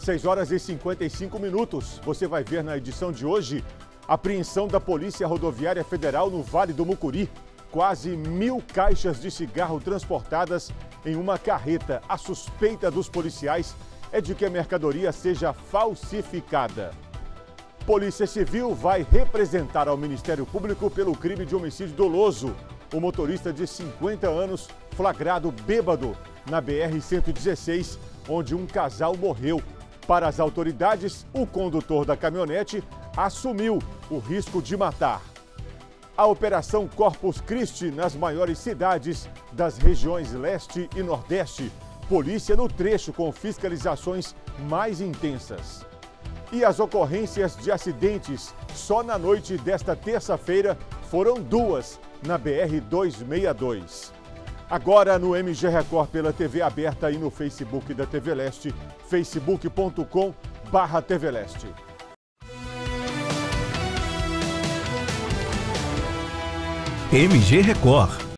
6 horas e 55 minutos. Você vai ver na edição de hoje a apreensão da Polícia Rodoviária Federal no Vale do Mucuri. Quase 1.000 caixas de cigarro transportadas em uma carreta. A suspeita dos policiais é de que a mercadoria seja falsificada. Polícia Civil vai representar ao Ministério Público pelo crime de homicídio doloso. O motorista de 50 anos flagrado bêbado na BR-116, onde um casal morreu. Para as autoridades, o condutor da caminhonete assumiu o risco de matar. A Operação Corpus Christi nas maiores cidades das regiões leste e nordeste. Polícia no trecho com fiscalizações mais intensas. E as ocorrências de acidentes só na noite desta terça-feira foram 2 na BR-262. Agora no MG Record pela TV aberta e no Facebook da TV Leste, facebook.com/TV Leste. MG Record.